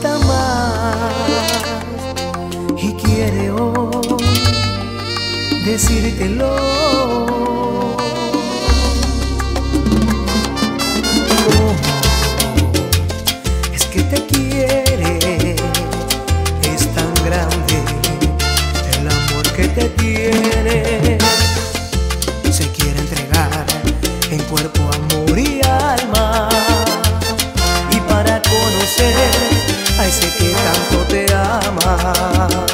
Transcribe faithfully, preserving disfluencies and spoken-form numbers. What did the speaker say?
necesita más y quiere hoy decírtelo. ¿Cómo es que te quiere? Es tan grande el amor que te tiene. Se quiere entregar en cuerpo, amor y alma, y para conocer a ese que tanto te ama,